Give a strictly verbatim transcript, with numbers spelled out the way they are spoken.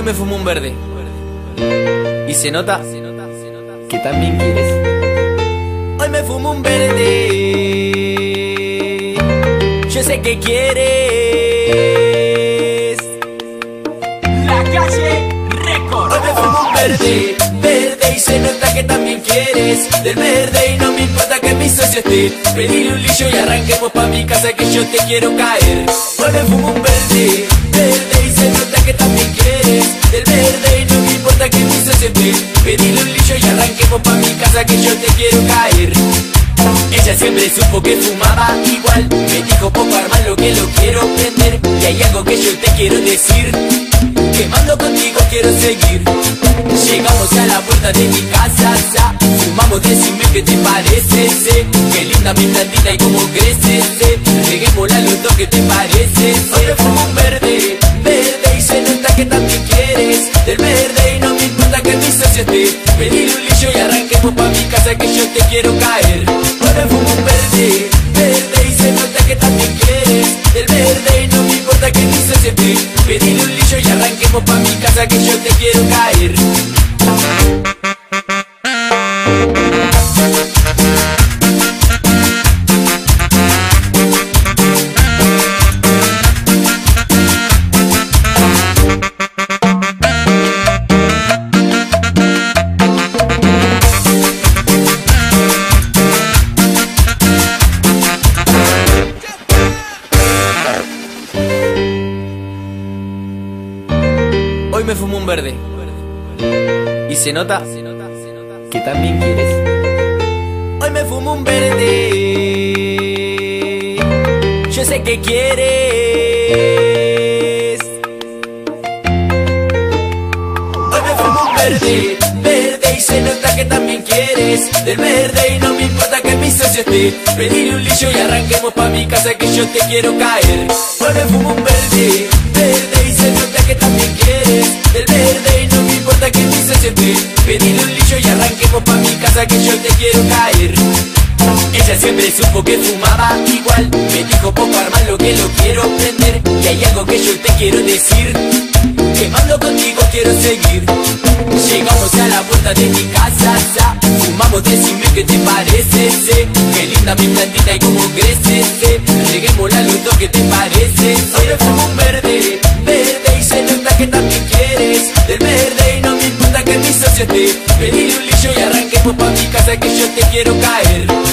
me fumo un verde y se nota que también quieres. Hoy me fumo un verde, yo sé que quieres. La Calle Record. Hoy me fumo un verde, verde y se nota que también quieres. Del verde y no me importa que mi socio esté. Pedile un lillo y arranquemos pa' mi casa que yo te quiero caer. Hoy me fumo un verde, verde y se nota que también quieres. Del verde y no me importa que mi socio esté. Pedile un lillo y arranquemos pa' mi casa que yo te quiero caer. Ella siempre supo que fumaba igual. Me dijo poco armar lo que lo quiero prender. Y hay algo que yo te quiero decir. Quemando contigo quiero seguir. Llegamos a la puerta de mi casa, ya. Fumamos, decime qué te parece, sé. Qué linda mi plantita y cómo crece, sé. Reguémosla los dos, ¿qué te parece? Hoy me fumo un verde, verde y se nota que también quieres. Del verde y no me importa que mi socio esté. Pedile un lillo y arranquemos pa' mi casa que yo te quiero caer. Hoy me fumo un verde, verde y se nota que también quieres. Del verde y no me importa que mi socio esté. Pedile un lillo y arranquemos pa' mi casa que yo te quiero caer. Hoy me fumo un verde y se nota que también quieres. Hoy me fumo un verde, yo sé que quieres. Hoy me fumo un verde, verde y se nota que también quieres. Del verde y no me importa que mi socio esté. Pedile un lillo y arranquemos pa' mi casa que yo te quiero caer. Hoy me fumo un verde, verde y se nota que también quieres. Del verde y no me importa que mi socio esté. Pedile un lillo y arranquemos pa' mi casa que yo te quiero caer. Ella siempre supo que fumaba igual. Me dijo poco armar lo que lo quiero prender. Y hay algo que yo te quiero decir. Quemando contigo quiero seguir. Llegamos a la puerta de mi casa, ya. Fumamos, decime qué te parece, sé. Qué linda mi plantita y cómo crece, sé. Reguémosla los dos, ¿qué te parece? Hoy me fumo un verde, verde y se nota que también quieres. Del verde y no me importa que mi socio esté. Pedile un lillo y arranquemos pa' mi casa que yo te quiero caer.